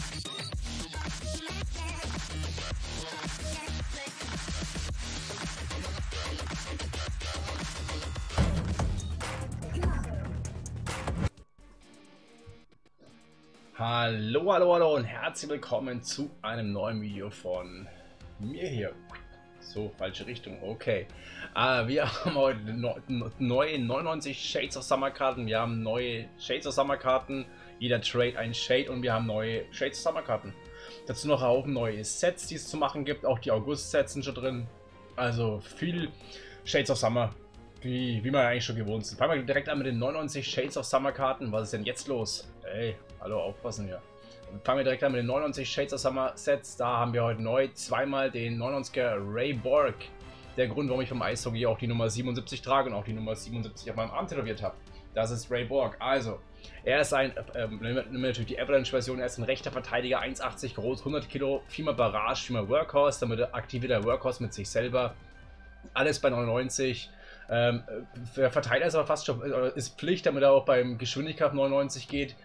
Hallo, hallo, hallo und herzlich willkommen zu einem neuen Video von mir hier. So, falsche Richtung, okay. Wir haben heute neue 99 Shades of Summer Karten. Wir haben neue Shades of Summer Karten. Jeder Trade ein Shade und wir haben neue Shades of Summer Karten. Dazu noch auch neue Sets, die es zu machen gibt. Auch die August-Sets sind schon drin. Also viel Shades of Summer, wie man eigentlich schon gewohnt ist. Fangen wir direkt an mit den 99 Shades of Summer Karten. Was ist denn jetzt los? Ey, hallo, aufpassen hier. Fangen wir direkt an mit den 99 Shades of Summer Sets. Da haben wir heute neu zweimal den 99er Ray Borg. Der Grund, warum ich vom Eishockey auch die Nummer 77 trage und auch die Nummer 77 auf meinem Arm tätowiert habe. Das ist Ray Borg. Also, er ist ein, nehmen wir natürlich die Avalanche-Version, er ist ein rechter Verteidiger, 1,80 groß, 100 Kilo, viermal Barrage, viermal Workhorse, damit aktiviert er Workhorse mit sich selber. Alles bei 99. Der Verteidiger ist aber fast schon, ist Pflicht, damit er auch beim Geschwindigkeit 99 geht.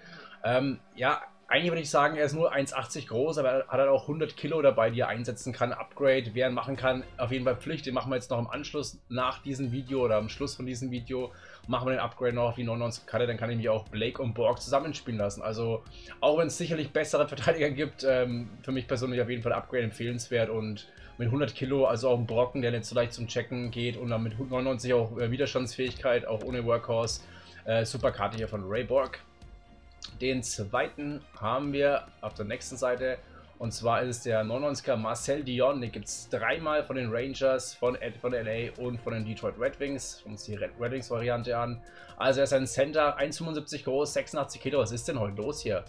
Ja, eigentlich würde ich sagen, er ist nur 1,80 groß, aber er hat halt auch 100 Kilo dabei, die er einsetzen kann. Upgrade, wer ihn machen kann, auf jeden Fall Pflicht. Den machen wir jetzt noch im Anschluss nach diesem Video oder am Schluss von diesem Video. Machen wir den Upgrade noch auf die 99 Karte, dann kann ich mich auch Blake und Borg zusammenspielen lassen. Also, auch wenn es sicherlich bessere Verteidiger gibt, für mich persönlich auf jeden Fall Upgrade empfehlenswert und mit 100 Kilo, also auch ein Brocken, der nicht so leicht zum Checken geht und dann mit 99 auch Widerstandsfähigkeit, auch ohne Workhorse. Super Karte hier von Ray Borg. Den zweiten haben wir auf der nächsten Seite und zwar ist es der 99er Marcel Dionne. Den gibt es dreimal von den Rangers, von LA und von den Detroit Red Wings. Schauen wir uns die Red Wings Variante an. Also er ist ein Center, 1,75 groß, 86 Kilo. Was ist denn heute los hier?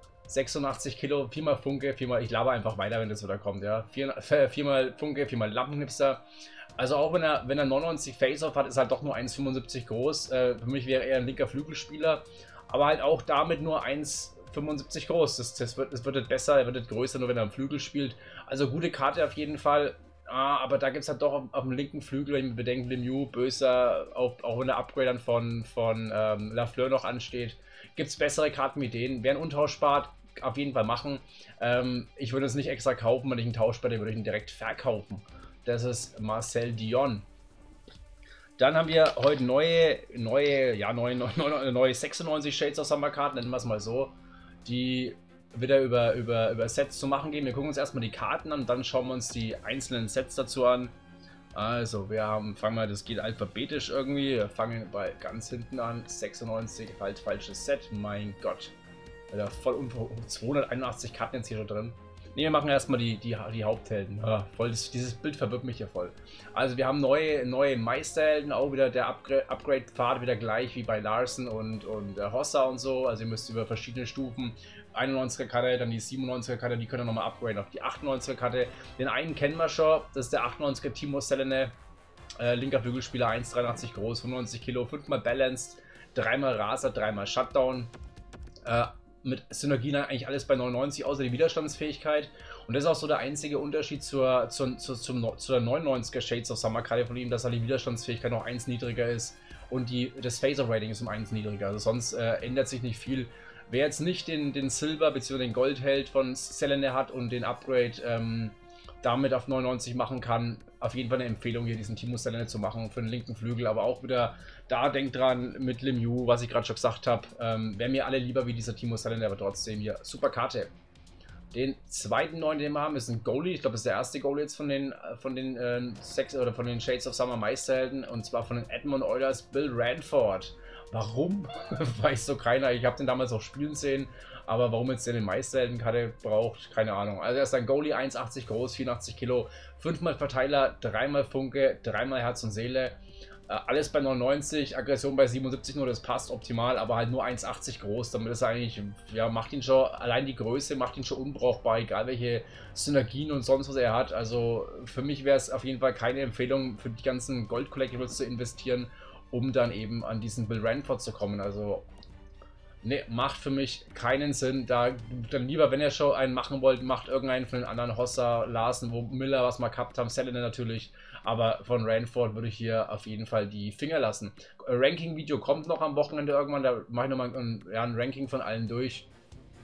86 Kilo, viermal Funke, viermal, ich laber einfach weiter, wenn das wieder kommt, ja. Viermal Funke, viermal Lampenknipser. Also auch wenn er 99 Face-Off hat, ist er halt doch nur 1,75 groß. Für mich wäre er ein linker Flügelspieler. Aber halt auch damit nur 1,75 groß. Das wird besser, er wird größer, nur wenn er am Flügel spielt. Also gute Karte auf jeden Fall. Aber da gibt es halt doch auf dem linken Flügel, wenn ich mir bedenke, Lemieux, Böser, auch wenn der Upgrade dann von Lafleur noch ansteht, gibt es bessere Karten wie den. Wer einen untauschbar auf jeden Fall machen. Ich würde es nicht extra kaufen, wenn ich einen tauschbar, den würde ich ihn direkt verkaufen. Das ist Marcel Dionne. Dann haben wir heute neue 96 Shades of Summer Karten, nennen wir es mal so, die wieder über Sets zu machen gehen. Wir gucken uns erstmal die Karten an und dann schauen wir uns die einzelnen Sets dazu an. Also, fangen wir, das geht alphabetisch irgendwie. Wir fangen bei ganz hinten an. 96, halt falsches Set. Mein Gott. Da voll 281 Karten jetzt hier schon drin. Ne, wir machen erstmal die Haupthelden. Dieses Bild verwirrt mich hier voll. Also wir haben neue Meisterhelden, auch wieder der Upgrade-Pfad wieder gleich wie bei Larsen und Hossa und so. Also ihr müsst über verschiedene Stufen, 91er Karte, dann die 97er Karte, die können wir nochmal upgraden auf die 98er Karte. Den einen kennen wir schon, das ist der 98er Timo Selene, linker Flügelspieler, 1,83 groß, 95 Kilo, 5-mal Balanced, 3-mal Raser, 3-mal Shutdown. Mit Synergien eigentlich alles bei 99, außer die Widerstandsfähigkeit. Und das ist auch so der einzige Unterschied zur 99er Shades of Summer Karte von ihm, dass halt die Widerstandsfähigkeit noch 1 niedriger ist und das Phaser-Rating ist um 1 niedriger. Also sonst ändert sich nicht viel. Wer jetzt nicht den Silber bzw. den Goldheld von Selene hat und den Upgrade damit auf 99 machen kann, auf jeden Fall eine Empfehlung hier diesen Timo Selene zu machen für den linken Flügel, aber auch wieder da denkt dran mit Lemieux, was ich gerade schon gesagt habe, wären mir alle lieber wie dieser Timo Selene, aber trotzdem hier super Karte. Den zweiten neuen, den wir haben, ist ein Goalie, ich glaube, das ist der erste Goalie jetzt von den Shades of Summer Meisterhelden und zwar von den Edmonton Oilers, Bill Ranford. Warum? Weiß so keiner. Ich habe den damals auch spielen sehen, aber warum jetzt eine Meisterheldenkarte braucht, keine Ahnung. Also er ist ein Goalie, 1,80 groß, 84 Kilo, 5-mal Verteiler, 3-mal Funke, 3-mal Herz und Seele. Alles bei 99, Aggression bei 77 nur, das passt optimal, aber halt nur 1,80 groß. Damit ist eigentlich, ja, macht ihn schon, allein die Größe macht ihn schon unbrauchbar, egal welche Synergien und sonst was er hat. Also für mich wäre es auf jeden Fall keine Empfehlung, für die ganzen Gold-Collectibles zu investieren, um dann eben an diesen Bill Ranford zu kommen. Also, ne, macht für mich keinen Sinn. Da dann lieber, wenn ihr schon einen machen wollt, macht irgendeinen von den anderen, Hossa, Larsen, wo Miller was mal gehabt haben, Selene natürlich. Aber von Ranford würde ich hier auf jeden Fall die Finger lassen. Ranking-Video kommt noch am Wochenende irgendwann. Da mache ich nochmal ein Ranking von allen durch.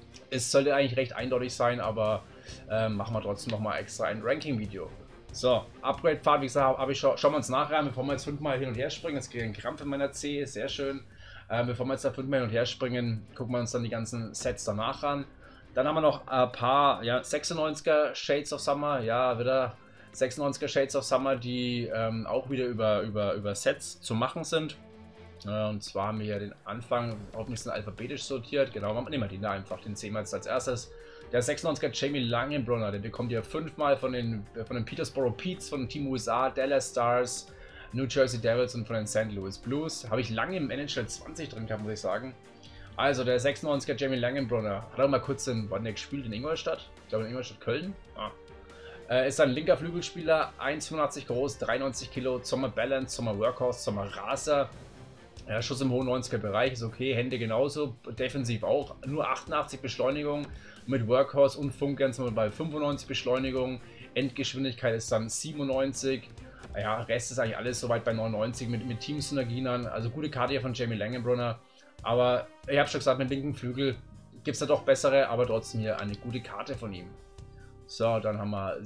Es sollte eigentlich recht eindeutig sein, aber machen wir trotzdem nochmal extra ein Ranking-Video. So, Upgrade-Pfad, wie gesagt, schauen wir uns nachher an, bevor wir jetzt 5-mal hin und her springen. Jetzt kriege ich einen Krampf in meiner Zehe, sehr schön. Bevor wir jetzt da 5-mal hin und her springen, gucken wir uns dann die ganzen Sets danach an. Dann haben wir noch ein paar 96er Shades of Summer, ja, wieder 96er Shades of Summer, die auch wieder über Sets zu machen sind. Und zwar haben wir hier den Anfang auch ein bisschen alphabetisch sortiert. Genau, nehmen wir den da einfach, den sehen wir jetzt als erstes. Der 96er Jamie Langenbrunner, den bekommt ihr 5-mal von den Petersboro Petes, von Team USA, Dallas Stars, New Jersey Devils und von den St. Louis Blues. Habe ich lange im NHL 20 drin gehabt, muss ich sagen. Also der 96er Jamie Langenbrunner hat auch mal kurz in Wann gespielt in Ingolstadt. Ich glaube in Ingolstadt Köln. Ist ein linker Flügelspieler, 1,85 groß, 93 Kilo, Sommer Balance, Sommer Workhorse, Sommer Raser. Ja, Schuss im hohen 90er Bereich ist okay, Hände genauso, defensiv auch. Nur 88 Beschleunigung mit Workhorse und Funkern sind wir bei 95 Beschleunigung. Endgeschwindigkeit ist dann 97. Ja, Rest ist eigentlich alles soweit bei 99 mit Teamsynergien an. Also gute Karte hier von Jamie Langenbrunner. Aber ich habe schon gesagt, mit linken Flügel gibt es da doch bessere, aber trotzdem hier eine gute Karte von ihm. So, dann haben wir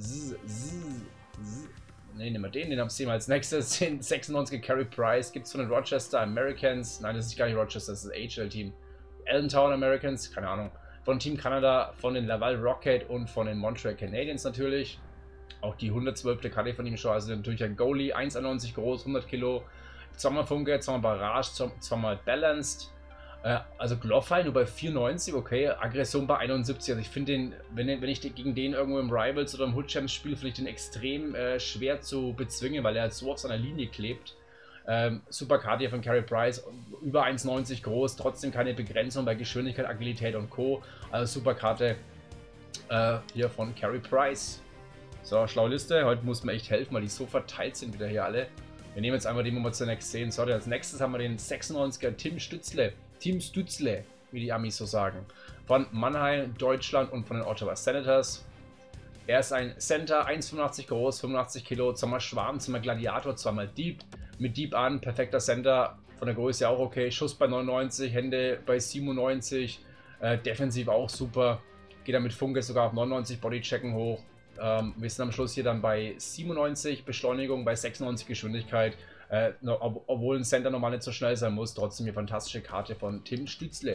nehmen wir den sehen wir als nächstes. Den 96er Carey Price gibt es von den Rochester Americans. Nein, das ist gar nicht Rochester, das ist das HL-Team. Allentown Americans, keine Ahnung. Von Team Canada, von den Laval Rocket und von den Montreal Canadiens natürlich. Auch die 112. Karte von ihm schon. Also natürlich ein Goalie, 1,91 groß, 100 Kilo. Zweimal Funke, zweimal Barrage, zweimal Balanced. Also Glorfall nur bei 94, okay, Aggression bei 71. Also ich finde den, wenn ich gegen den irgendwo im Rivals oder im Hood Champs spiele, finde ich den extrem schwer zu bezwingen, weil er halt so auf seiner Linie klebt. Super Karte hier von Carey Price, über 1,90 groß, trotzdem keine Begrenzung bei Geschwindigkeit, Agilität und Co. Also super Karte hier von Carey Price. So, schlaue Liste, heute muss man echt helfen, weil die so verteilt sind wieder hier alle. Wir nehmen jetzt einmal den, wo wir zunächst sehen. So, als nächstes haben wir den 96er Tim Stützle, wie die Amis so sagen, von Mannheim, Deutschland und von den Ottawa Senators. Er ist ein Center, 1,85 groß, 85 Kilo, zweimal Schwarm, zweimal Gladiator, zweimal Dieb. Mit Dieb an, perfekter Center, von der Größe auch okay. Schuss bei 99, Hände bei 97, defensiv auch super. Geht dann mit Funke sogar auf 99, Bodychecken hoch. Wir sind am Schluss hier dann bei 97 Beschleunigung, bei 96 Geschwindigkeit. Obwohl ein Center normal nicht so schnell sein muss, trotzdem eine fantastische Karte von Tim Stützle.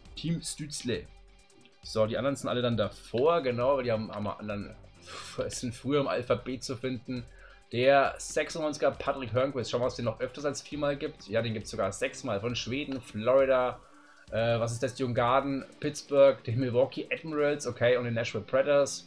So, die anderen sind alle dann davor, genau, weil die sind früher im Alphabet zu finden. Der 96er Patrick Hörnquist, schauen wir mal, ob es den noch öfters als 4-mal gibt. Ja, den gibt es sogar 6-mal. Von Schweden, Florida, was ist das, Djurgården, Pittsburgh, den Milwaukee Admirals, okay, und den Nashville Predators.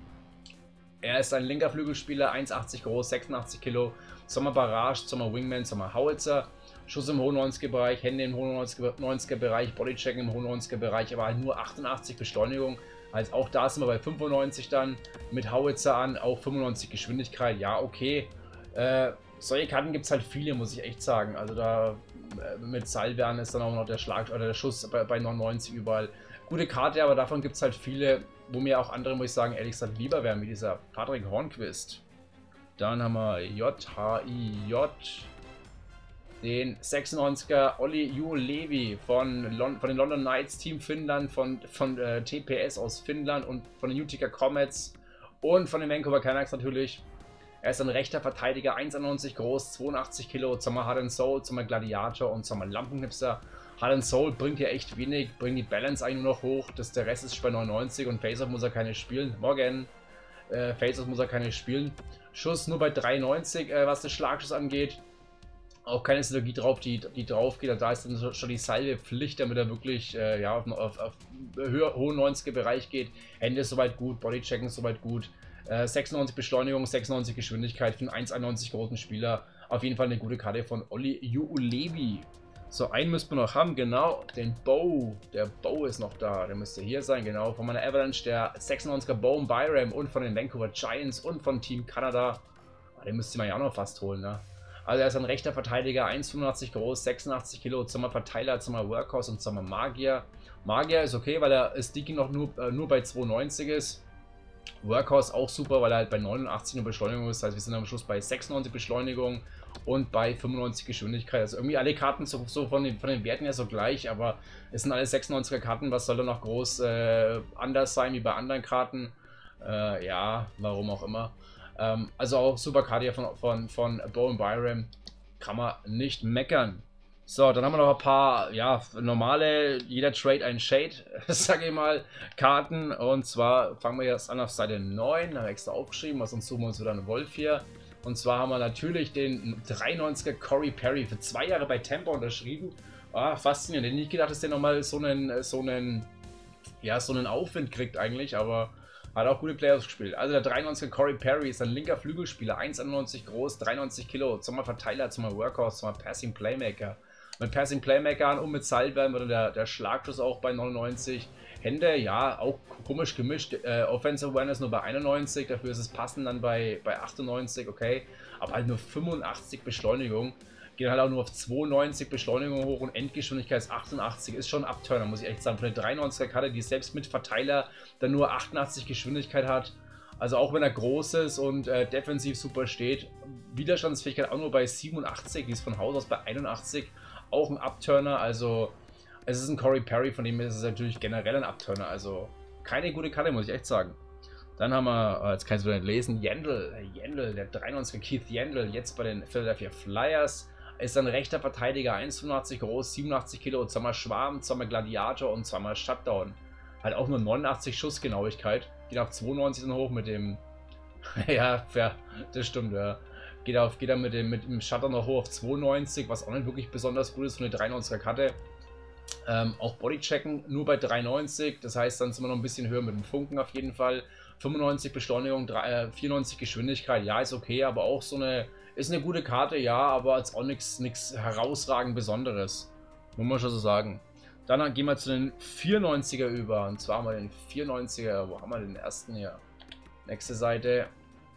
Er ist ein linker Flügelspieler, 1,80 groß, 86 Kilo, Sommer Barrage, Sommer Wingman, Sommer Howitzer, Schuss im hohen 90er Bereich, Hände im hohen 90er Bereich, Bodychecken im hohen 90er Bereich, aber halt nur 88 Beschleunigung. Also auch da sind wir bei 95 dann, mit Howitzer an, auch 95 Geschwindigkeit, ja okay. Solche Karten gibt es halt viele, muss ich echt sagen. Also da mit Salvern ist dann auch noch der Schlag oder der Schuss bei 99 überall. Gute Karte, aber davon gibt es halt viele, wo mir auch andere, muss ich sagen, ehrlich gesagt lieber wären, wie dieser Patrick Hornquist. Dann haben wir JHIJ, den 96er Olli Juolevi von den London Knights, Team Finnland, von TPS aus Finnland und von den Utica Comets und von den Vancouver Canucks natürlich. Er ist ein rechter Verteidiger, 1,91 groß, 82 Kilo, Sommer Heart and Soul, Sommer Gladiator und Sommer Lampenknipser. Heart and Soul bringt hier echt wenig, bringt die Balance eigentlich nur noch hoch, der Rest ist bei 99 und Faceoff muss er keine spielen. Morgen, Faceoff muss er keine spielen. Schuss nur bei 93, was den Schlagschuss angeht. Auch keine Synergie drauf, die drauf geht. Da ist dann schon die Salve-Pflicht, damit er wirklich auf hohen 90er Bereich geht. Hände ist soweit gut, Bodychecken ist soweit gut. 96 Beschleunigung, 96 Geschwindigkeit für einen 1,91 großen Spieler. Auf jeden Fall eine gute Karte von Olli Juolevi. So, einen müssten wir noch haben, genau, den Bow. Der Bow ist noch da, der müsste hier sein, genau. Von meiner Avalanche, der 96er Bow Byram und von den Vancouver Giants und von Team Canada. Den müsste man ja auch noch fast holen, ne? Also er ist ein rechter Verteidiger, 1,85 groß, 86 Kilo, Sommer Verteiler, Sommer Workhorse und Sommer Magier. Magier ist okay, weil er Sticky noch nur bei 92 ist. Workhorse auch super, weil er halt bei 89 nur Beschleunigung ist. Das heißt, wir sind am Schluss bei 96 Beschleunigung und bei 95 Geschwindigkeit. Also irgendwie alle Karten so von den Werten her so gleich, aber es sind alle 96er Karten. Was soll da noch groß anders sein wie bei anderen Karten? Ja, warum auch immer. Also auch super Karte hier von Bowen Byram. Kann man nicht meckern. So, dann haben wir noch ein paar, ja, normale, jeder Trade ein Shade, sage ich mal, Karten. Und zwar fangen wir jetzt an auf Seite 9, da habe ich extra aufgeschrieben, weil sonst suchen wir uns wieder einen Wolf hier. Und zwar haben wir natürlich den 93er Corey Perry für 2 Jahre bei Tampa unterschrieben. Ah, faszinierend. Ich hätte nicht gedacht, dass der nochmal so einen Aufwind kriegt eigentlich, aber hat auch gute Playoffs gespielt. Also der 93er Corey Perry ist ein linker Flügelspieler, 1,91 groß, 93 Kilo, zum Verteiler, zum Workhorse, zum Passing Playmaker. Mit Passing Playmakern und mit Seilwärmen wird der Schlagschuss auch bei 99. Hände, ja, auch komisch gemischt. Offensive Awareness nur bei 91, dafür ist es passend dann bei 98, okay. Aber halt nur 85 Beschleunigung. Geht halt auch nur auf 92 Beschleunigung hoch und Endgeschwindigkeit ist 88. Ist schon ein Upturner, muss ich echt sagen. Von der 93er Karte, die selbst mit Verteiler dann nur 88 Geschwindigkeit hat. Also auch wenn er groß ist und defensiv super steht. Widerstandsfähigkeit auch nur bei 87, die ist von Haus aus bei 81. Auch ein Upturner, also es ist ein Corey Perry, von dem ist es natürlich generell ein Upturner, also keine gute Karte, muss ich echt sagen. Dann haben wir, jetzt kann ich es wieder nicht lesen, Yandle, der 93er Keith Yandle, jetzt bei den Philadelphia Flyers, ist ein rechter Verteidiger, 1,85 groß, 87 Kilo, zweimal Schwarm, zweimal Gladiator und zweimal Shutdown. Halt auch nur 89 Schussgenauigkeit, geht auf 92 dann hoch mit dem, ja, das stimmt, ja. Geht er mit dem Shutter noch hoch auf 92, was auch nicht wirklich besonders gut ist für eine 93er Karte. Auch Bodychecken nur bei 93, das heißt, dann sind wir noch ein bisschen höher mit dem Funken auf jeden Fall. 95 Beschleunigung, 94 Geschwindigkeit, ja, ist okay, aber auch ist eine gute Karte, ja, aber als auch nichts herausragend Besonderes. Muss man schon so sagen. Dann gehen wir zu den 94er über, und zwar haben wir den 94er, wo haben wir den ersten hier? Nächste Seite.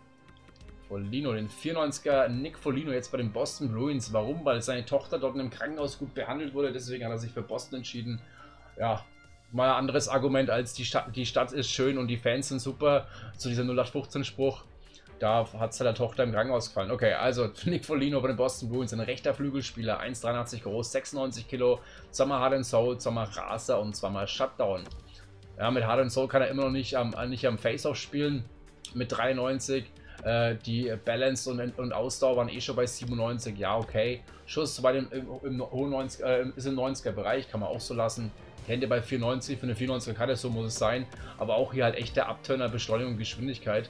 Foligno, den 94er Nick Foligno jetzt bei den Boston Bruins. Warum? Weil seine Tochter dort in einem Krankenhaus gut behandelt wurde, deswegen hat er sich für Boston entschieden. Ja, mal ein anderes Argument als die Stadt ist schön und die Fans sind super, zu dieser 0815-Spruch. Da hat es der Tochter im Krankenhaus gefallen. Okay, also Nick Foligno bei den Boston Bruins, ein rechter Flügelspieler, 1,83 groß, 96 Kilo, zweimal Hard and Soul, zweimal Raser und zweimal Shutdown. Ja, mit Hard and Soul kann er immer noch nicht am Face-Off spielen, mit 93. Die Balance und Ausdauer waren eh schon bei 97, ja okay. Schuss bei im hohen 90, ist im 90er Bereich, kann man auch so lassen. Hände bei 94, für eine 94er Karte, so muss es sein. Aber auch hier halt echter Upturner, Beschleunigung und Geschwindigkeit.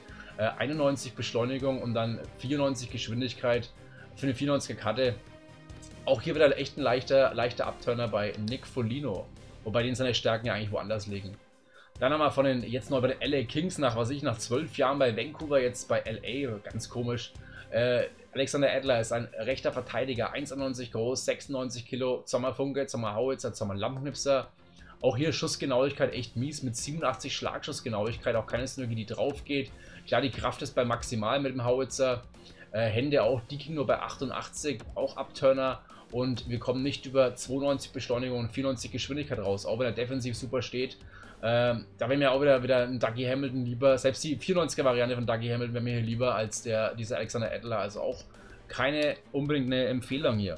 91 Beschleunigung und dann 94 Geschwindigkeit für eine 94er Karte. Auch hier wieder echt ein leichter Upturner bei Nick Foligno. Wobei den seine Stärken ja eigentlich woanders liegen. Dann haben wir jetzt neu bei den LA Kings nach 12 Jahren bei Vancouver, jetzt bei LA, ganz komisch. Alexander Adler ist ein rechter Verteidiger, 1,91 groß, 96 Kilo, zweimal Funke, zweimal Howitzer, zweimal Lampenknipser. Auch hier Schussgenauigkeit echt mies mit 87 Schlagschussgenauigkeit, auch keine Synergie, die drauf geht. Klar, die Kraft ist bei maximal mit dem Howitzer. Hände auch, die ging nur bei 88, auch Upturner. Und wir kommen nicht über 92 Beschleunigung und 94 Geschwindigkeit raus, auch wenn er defensiv super steht. Da wäre mir auch wieder ein Dougie Hamilton lieber, selbst die 94er Variante von Dougie Hamilton wäre mir hier lieber als dieser Alexander Adler, also auch keine unbedingt eine Empfehlung hier.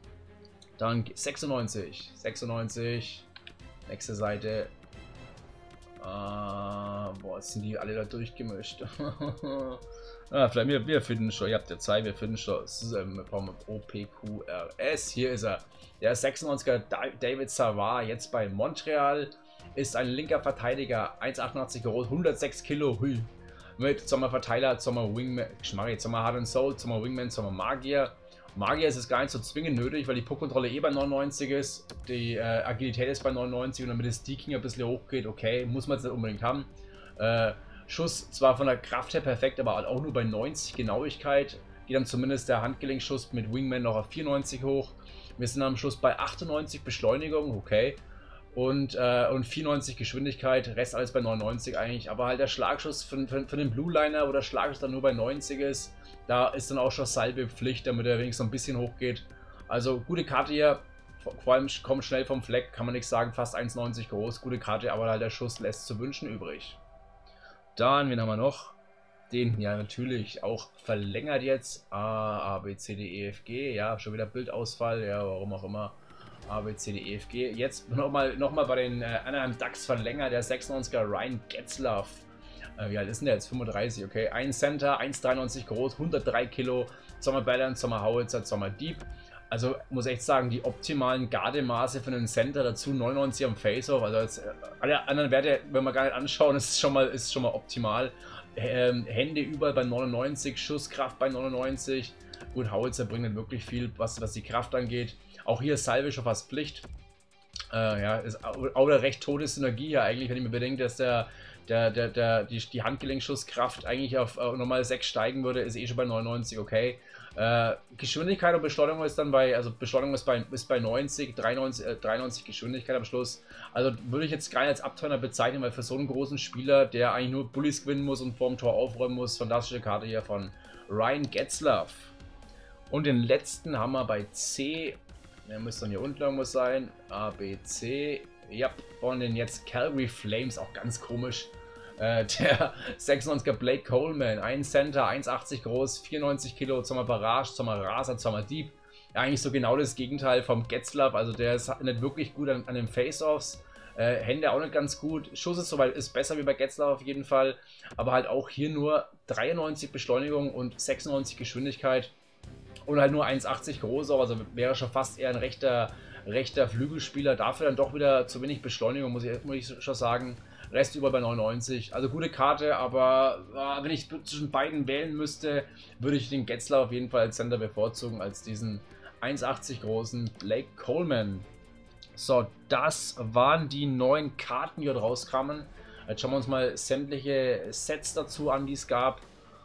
Dann 96, nächste Seite. Boah, jetzt sind die alle da durchgemischt. Vielleicht wir finden schon, ihr habt ja Zeit, wir finden schon vom OPQRS, hier ist er. Der 96er David Savard, jetzt bei Montreal. Ist ein linker Verteidiger, 1,88 groß, 106 Kilo, hui. Mit Sommerverteiler, Sommer-Wingman, Sommer Hard and Soul, Sommer-Wingman, Sommer-Magier. Magier ist es gar nicht so zwingend nötig, weil die Puckkontrolle eh bei 99 ist, die Agilität ist bei 99 und damit das Deking ein bisschen hochgeht, okay, muss man jetzt nicht unbedingt haben. Schuss zwar von der Kraft her perfekt, aber auch nur bei 90 Genauigkeit. Geht dann zumindest der Handgelenkschuss mit Wingman noch auf 94 hoch. Wir sind am Schluss bei 98 Beschleunigung, okay. Und 94 Geschwindigkeit, Rest alles bei 99 eigentlich, aber halt der Schlagschuss für den Blue Liner, wo der Schlagschuss dann nur bei 90 ist, da ist dann auch schon Salbe Pflicht, damit er wenigstens ein bisschen hochgeht. Also gute Karte hier, vor allem kommt schnell vom Fleck, kann man nichts sagen, fast 1,90 groß, gute Karte, aber halt der Schuss lässt zu wünschen übrig. Dann, wen haben wir noch? Den, ja natürlich, auch verlängert jetzt. A, B, C, D, E, F, G. Ja, schon wieder Bildausfall. Ja, warum auch immer. A, B, C, D, E, F, G. Jetzt nochmal bei den Anaheim Ducks verlängert. Der 96er Ryan Getzlaf. Wie alt ist denn der jetzt? 35, okay. Ein Center, 1,93 groß, 103 Kilo. Sommer Balance, Sommer Howitzer, Sommer Deep. Also muss echt sagen, die optimalen Gardemaße für einen Center, dazu 99 am Face-Off. Also jetzt, alle anderen Werte, wenn wir gar nicht anschauen, ist schon mal optimal. Hände überall bei 99, Schusskraft bei 99. Gut, Howitzer bringt nicht wirklich viel, was die Kraft angeht. Auch hier Salve schon fast Pflicht. Ja, ist auch eine recht tote Synergie hier eigentlich, wenn ich mir bedenke, dass die Handgelenkschusskraft eigentlich auf normal 6 steigen würde, ist eh schon bei 99, okay. Geschwindigkeit und Beschleunigung ist dann Beschleunigung ist bei 90, 93 Geschwindigkeit am Schluss. Also würde ich jetzt gar nicht als Abturner bezeichnen, weil für so einen großen Spieler, der eigentlich nur Bullies gewinnen muss und vorm Tor aufräumen muss, fantastische Karte hier von Ryan Getzlaf. Und den letzten haben wir bei C, der müsste dann hier unten irgendwo sein, A, B, C, ja, von den jetzt Calgary Flames, auch ganz komisch. Der 96er Blake Coleman, 1 Center, 1,80 groß, 94 Kilo, Sommer Barrage, Sommer Raser, Sommer Deep. Ja, eigentlich so genau das Gegenteil vom Getzlaf, also der ist nicht wirklich gut an den Face-Offs. Hände auch nicht ganz gut. Schuss ist besser wie bei Getzlaf auf jeden Fall, aber halt auch hier nur 93 Beschleunigung und 96 Geschwindigkeit und halt nur 1,80 groß, also wäre schon fast eher ein rechter Flügelspieler. Dafür dann doch wieder zu wenig Beschleunigung, muss ich schon sagen. Rest über bei 99. Also gute Karte, aber wenn ich zwischen beiden wählen müsste, würde ich den Getzlaf auf jeden Fall als Center bevorzugen, als diesen 1,80 großen Blake Coleman. So, das waren die neuen Karten, die dort rauskamen. Jetzt schauen wir uns mal sämtliche Sets dazu an, die es gab.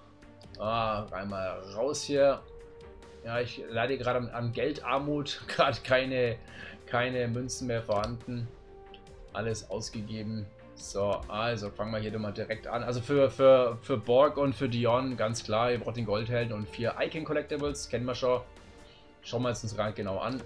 Einmal raus hier. Ja, ich leide gerade an Geldarmut. Gerade keine Münzen mehr vorhanden. Alles ausgegeben. So, also fangen wir hier mal direkt an. Also für Borg und für Dion, ganz klar, ihr braucht den Goldhelden und 4 Icon Collectibles, kennen wir schon. Schauen wir uns gerade genau an.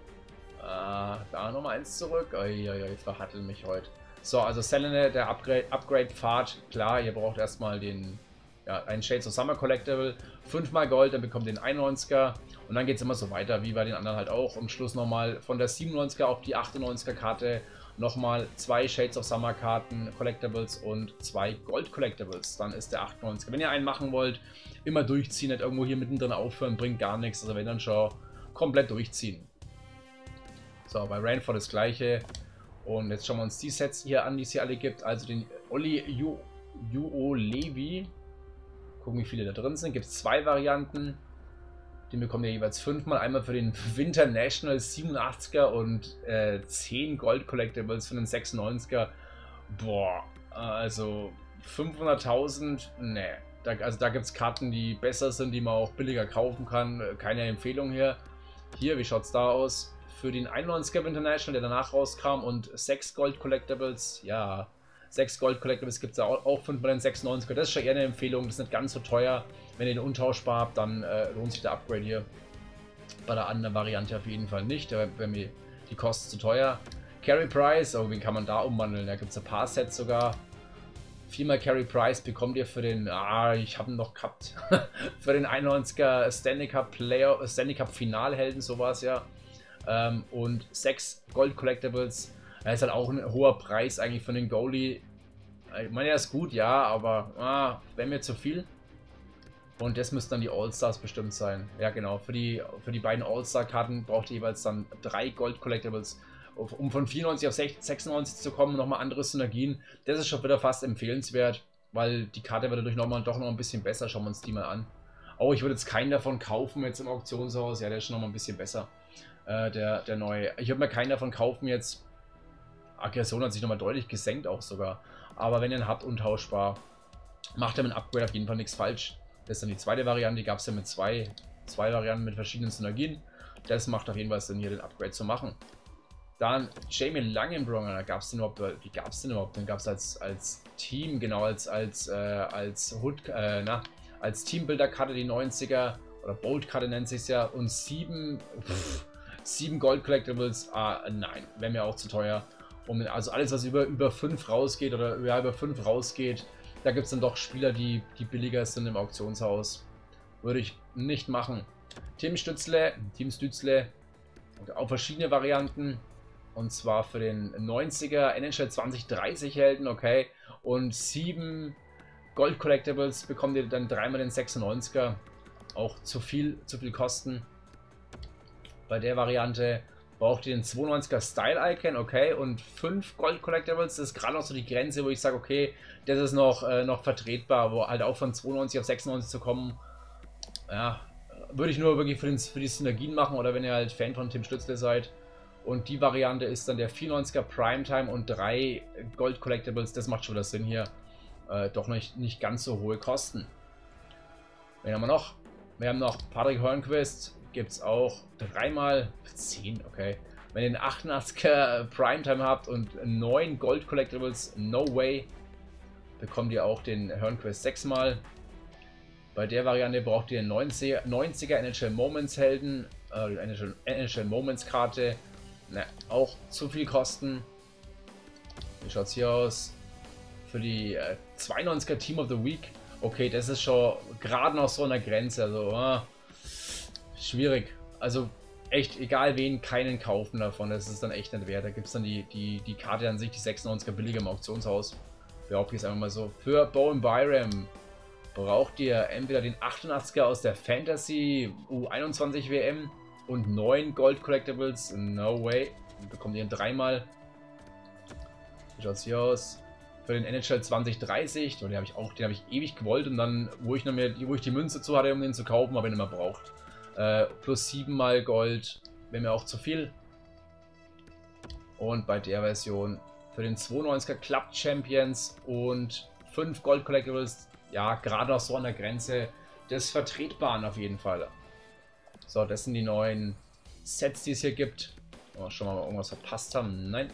Da nochmal eins zurück. Ich verhattel mich heute. So, also Selene, der Upgrade-Pfad, klar, ihr braucht erstmal den, ja, einen Shades of Summer Collectible, 5 mal Gold, dann bekommt ihr den 91er und dann geht es immer so weiter, wie bei den anderen halt auch. Am Schluss nochmal von der 97er auf die 98er Karte nochmal 2 Shades of Summer Karten Collectibles und 2 Gold Collectibles. Dann ist der 98er. Wenn ihr einen machen wollt, immer durchziehen, nicht irgendwo hier mittendrin aufhören, bringt gar nichts. Also wenn dann schon komplett durchziehen. So, bei Ranford das gleiche. Und jetzt schauen wir uns die Sets hier an, die es hier alle gibt. Also den Olli Juolevi. Gucken, wie viele da drin sind. Gibt es 2 Varianten. Den bekommt ihr jeweils 5 mal. Einmal für den Winter National 87er und 10 Gold Collectibles für den 96er. Boah, also 500.000, ne. Also da gibt es Karten, die besser sind, die man auch billiger kaufen kann. Keine Empfehlung hier. Hier, wie schaut es da aus? Für den 91er Winter National, der danach rauskam, und 6 Gold Collectibles. Ja, 6 Gold Collectibles gibt es auch 5 bei den 96er. Das ist schon eher eine Empfehlung, das ist nicht ganz so teuer. Wenn ihr den untauschbar habt, dann lohnt sich der Upgrade hier. Bei der anderen Variante auf jeden Fall nicht, da wäre mir die Kosten zu teuer. Carry Price, oh, wen kann man da umwandeln? Da gibt es ein paar Sets sogar. 4 Carry Price bekommt ihr für den, ich habe ihn noch gehabt, für den 91er Stanley Cup Finalhelden, so war es ja. Und 6 Gold Collectibles. Das ist halt auch ein hoher Preis eigentlich von den Goalie. Ich meine, er ist gut, ja, aber wäre mir zu viel. Und das müssten dann die All-Stars bestimmt sein. Ja, genau. Für die beiden All-Star-Karten braucht ihr jeweils dann 3 Gold Collectibles. Um von 94 auf 96 zu kommen, nochmal andere Synergien. Das ist schon wieder fast empfehlenswert, weil die Karte wird dadurch doch noch ein bisschen besser. Schauen wir uns die mal an. Oh, ich würde jetzt keinen davon kaufen jetzt im Auktionshaus. Ja, der ist schon nochmal ein bisschen besser. Der neue. Ich würde mir keinen davon kaufen jetzt. Aggression hat sich nochmal deutlich gesenkt auch sogar. Aber wenn ihr ihn habt, untauschbar, macht er mit dem Upgrade auf jeden Fall nichts falsch. Das ist dann die zweite Variante. Die gab es ja mit zwei Varianten mit verschiedenen Synergien. Das macht auf jeden Fall Sinn, hier den Upgrade zu machen. Dann Jamie Langenbrunger, da gab es den überhaupt, wie gab es den überhaupt? Den gab es als Team, genau, als Teambuilder-Karte die 90er, oder Bold-Karte nennt sich ja, und 7 Gold Collectibles, nein, wäre mir auch zu teuer. Also alles, was über 5 rausgeht, oder über 5 rausgeht, Da gibt es dann doch Spieler, die billiger sind im Auktionshaus. Würde ich nicht machen. Team Stützle, auch verschiedene Varianten. Und zwar für den 90er NHL 2030 Helden, okay. Und 7 Gold Collectibles bekommt ihr dann dreimal den 96er. Auch zu viel Kosten. Bei der Variante braucht ihr den 92er Style Icon, okay. Und 5 Gold Collectibles. Das ist gerade noch so die Grenze, wo ich sage, okay, das ist noch vertretbar, wo halt auch von 92 auf 96 zu kommen. Ja, würde ich nur wirklich für die Synergien machen oder wenn ihr halt Fan von Tim Stützle seid. Und die Variante ist dann der 94er Primetime und 3 Gold Collectibles. Das macht schon wieder Sinn hier. Doch nicht ganz so hohe Kosten. Wen haben wir noch? Wir haben noch Patrick Hörnqvist. Gibt es auch 3 x 10, okay. Wenn ihr den 88er Primetime habt und 9 Gold Collectibles, no way, bekommt ihr auch den Hörnqvist 6-mal. Bei der Variante braucht ihr einen 90er NHL Moments Helden, NHL Moments Karte. Na, auch zu viel Kosten. Wie schaut es hier aus? Für die 92er Team of the Week. Okay, das ist schon gerade noch so an der Grenze. Also schwierig. Also echt, egal wen, keinen kaufen davon. Das ist dann echt nicht wert. Da gibt es dann die Karte an sich, die 96er billiger im Auktionshaus. Behaupte ich es einfach mal so. Für Bowen Byram braucht ihr entweder den 88er aus der Fantasy U21 WM und 9 Gold Collectibles. No way. Dann bekommt ihr ihn 3-mal. Wie schaut es hier aus? Für den NHL 2030. Den habe ich ewig gewollt und dann, wo ich die Münze zu hatte, um den zu kaufen, habe ich ihn nicht mehr braucht. Plus 7-mal Gold. Wäre mir auch zu viel. Und bei der Version für den 92er Club Champions und 5 Gold Collectibles. Ja, gerade noch so an der Grenze des Vertretbaren auf jeden Fall. So, das sind die neuen Sets, die es hier gibt. Oh, schon mal irgendwas verpasst haben. Nein.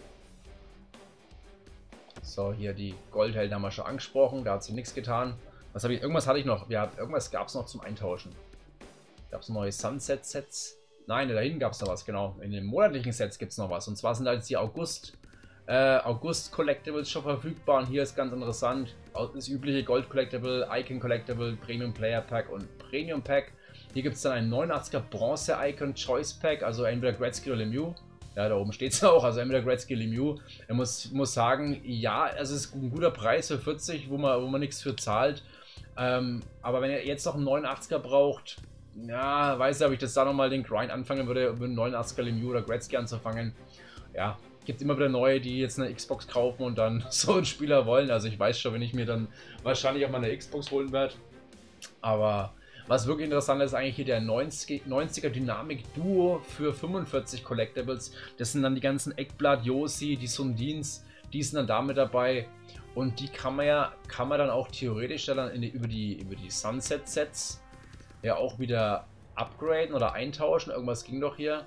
So, hier die Goldhelden haben wir schon angesprochen. Da hat sich nichts getan. Was habe ich? Irgendwas hatte ich noch. Ja, irgendwas gab es noch zum Eintauschen. Gab es neue Sunset-Sets? Nein, da hinten gab es noch was, genau. In den monatlichen Sets gibt es noch was. Und zwar sind da jetzt die August Collectibles schon verfügbar. Und hier ist ganz interessant. Das übliche Gold Collectible, Icon Collectible, Premium Player Pack und Premium Pack. Hier gibt es dann ein 89er Bronze Icon Choice Pack, also entweder Gretzky oder Lemieux. Ja, da oben steht es auch, also entweder Gretzky oder Lemieux. Er muss sagen, ja, es ist ein guter Preis für 40, wo man nichts für zahlt. Aber wenn er jetzt noch einen 89er braucht, ja, weiß ich, ob ich das da nochmal den Grind anfangen würde, mit einem 89er Lemieux oder Gretzky anzufangen. Ja, gibt immer wieder neue, die jetzt eine Xbox kaufen und dann so einen Spieler wollen. Also ich weiß schon, wenn ich mir dann wahrscheinlich auch mal eine Xbox holen werde. Aber was wirklich interessant ist, eigentlich hier der 90er Dynamic Duo für 45 Collectibles. Das sind dann die ganzen Eckblatt, Josi, die Sundins, die sind dann damit dabei. Und die kann man dann auch theoretisch dann über die Sunset Sets ja auch wieder upgraden oder eintauschen. Irgendwas ging doch hier.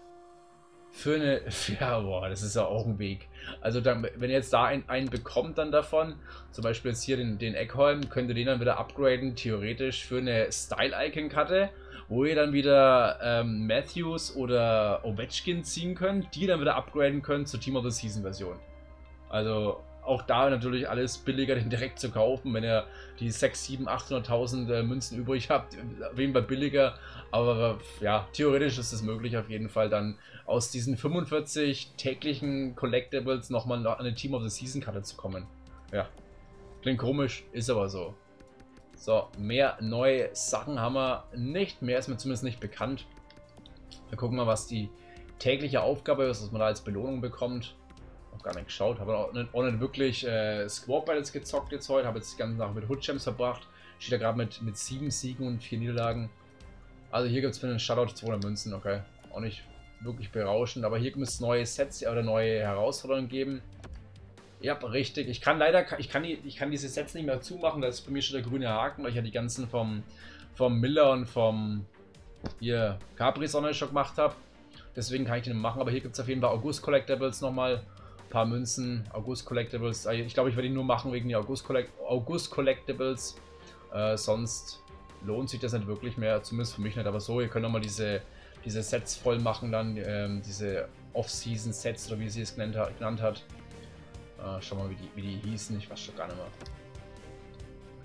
Ja, boah, das ist ja auch ein Weg. Also dann, wenn ihr jetzt da einen bekommt dann davon, zum Beispiel jetzt hier den Eckholm, könnt ihr den dann wieder upgraden, theoretisch für eine Style-Icon-Karte, wo ihr dann wieder Matthews oder Ovechkin ziehen könnt, die dann wieder upgraden könnt zur Team of the Season Version. Also auch da natürlich alles billiger, den direkt zu kaufen, wenn ihr die 6, 7, 800.000 Münzen übrig habt, auf jeden Fall billiger, aber ja, theoretisch ist es möglich auf jeden Fall dann aus diesen 45 täglichen Collectibles nochmal an eine Team of the Season Karte zu kommen. Ja, klingt komisch, ist aber so. So, mehr neue Sachen haben wir nicht, mehr ist mir zumindest nicht bekannt. Wir gucken mal, was die tägliche Aufgabe ist, was man da als Belohnung bekommt. Noch gar nicht geschaut, habe auch nicht wirklich Squad Battles gezockt jetzt heute, habe jetzt die ganze Nacht mit Hood Champs verbracht. Steht da gerade mit 7 Siegen und 4 Niederlagen. Also hier gibt es für den Shutout 200 Münzen, okay. Auch nicht wirklich berauschend, aber hier müsste es neue Sets oder neue Herausforderungen geben. Ja, richtig. Ich kann diese Sets nicht mehr zumachen, da ist bei mir schon der grüne Haken, weil ich ja die ganzen vom Miller und vom hier Capri-Sonne schon gemacht habe. Deswegen kann ich den machen, aber hier gibt es auf jeden Fall August Collectibles nochmal. Paar Münzen, August Collectibles. Ich glaube, ich werde ihn nur machen wegen der August Collectibles. Sonst lohnt sich das nicht wirklich mehr, zumindest für mich nicht. Aber so, ihr könnt nochmal diese Sets voll machen, dann diese Off-Season Sets oder wie sie es genannt hat. Schau mal, wie die hießen, ich weiß schon gar nicht mehr.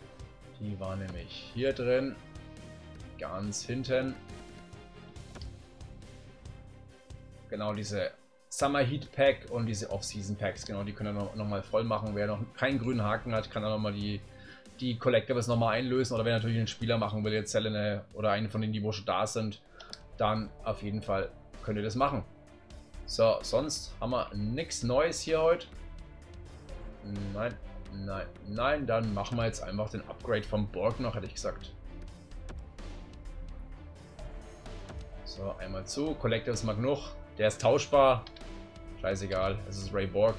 Die war nämlich hier drin. Ganz hinten. Genau, diese Summer Heat Pack und diese Off-Season Packs. Genau, die können wir nochmal voll machen. Wer noch keinen grünen Haken hat, kann dann nochmal die Collectibles nochmal einlösen. Oder wer natürlich einen Spieler machen will, jetzt Selene oder einen von denen, die wo schon da sind, dann auf jeden Fall könnt ihr das machen. So, sonst haben wir nichts Neues hier heute. Nein, nein, nein. Dann machen wir jetzt einfach den Upgrade vom Borg noch, hätte ich gesagt. So, einmal zu. Collectibles mal genug. Der ist tauschbar. Scheißegal, es ist Ray Borg.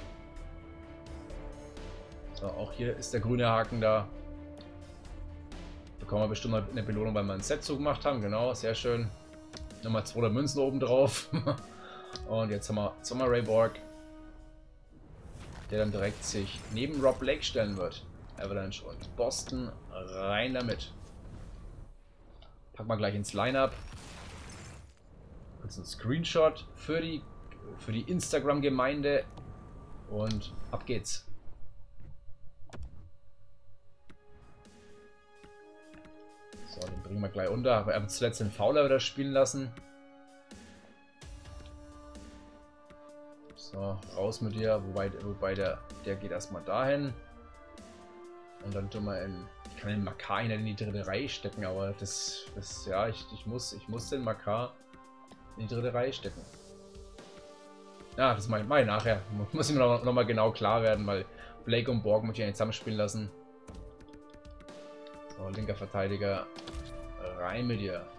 So, auch hier ist der grüne Haken da. Bekommen wir bestimmt mal eine Belohnung, weil wir einen Set zugemacht haben. Genau, sehr schön. Nochmal 200 Münzen oben drauf. Und jetzt haben wir Ray Borg, der dann direkt sich neben Rob Blake stellen wird. Avalanche und Boston, rein damit. Packen wir gleich ins Line-Up. Kurz ein Screenshot für die Instagram-Gemeinde und ab geht's. So, den bringen wir gleich unter. Aber er hat zuletzt den Fowler wieder spielen lassen. So, raus mit dir. Wobei der geht erstmal dahin. Und dann tun wir ich kann den Makar in die dritte Reihe stecken, aber ja, ich muss den Makar in die dritte Reihe stecken. Ja, das mache ich nachher. Muss ich mir noch mal genau klar werden, weil Blake und Borg muss ich ja nicht zusammenspielen lassen. So, linker Verteidiger. Rein mit dir.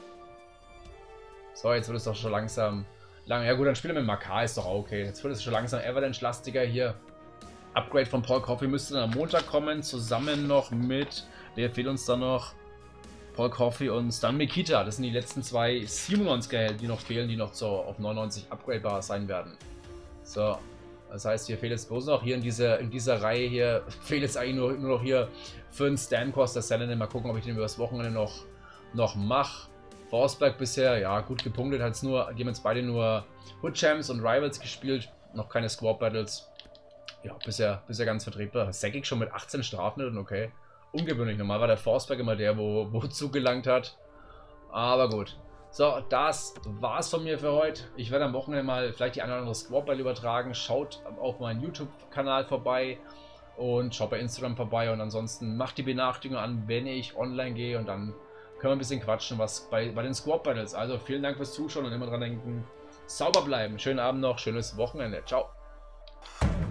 So, jetzt wird es doch schon langsam. Ja gut, dann spielen wir mit Makar, ist doch auch okay. Jetzt wird es schon langsam Avalanche-lastiger hier. Upgrade von Paul Coffey müsste dann am Montag kommen, zusammen noch mit, wer fehlt uns da noch? Paul Coffey und Stan Mikita. Das sind die letzten zwei 97er, die noch fehlen, die noch auf 99 upgradebar sein werden. So, das heißt, hier fehlt jetzt bloß noch, hier in dieser Reihe hier, fehlt jetzt eigentlich nur noch hier für einen Stamkos, der Selene. Mal gucken, ob ich den über das Wochenende noch mache. Forsberg bisher, ja, gut gepunktet, die haben jetzt beide nur Hood Champs und Rivals gespielt, noch keine Squad Battles. Ja, bisher ganz vertretbar. Sakic schon mit 18 Strafminuten, okay. Ungewöhnlich, normal war der Forsberg immer der, wo zugelangt hat. Aber gut. So, das war's von mir für heute. Ich werde am Wochenende mal vielleicht die eine oder andere Squad Battle übertragen. Schaut auf meinen YouTube-Kanal vorbei und schaut bei Instagram vorbei. Und ansonsten macht die Benachrichtigung an, wenn ich online gehe, und dann können wir ein bisschen quatschen, was bei den Squad Battles. Also vielen Dank fürs Zuschauen und immer dran denken, sauber bleiben. Schönen Abend noch, schönes Wochenende. Ciao.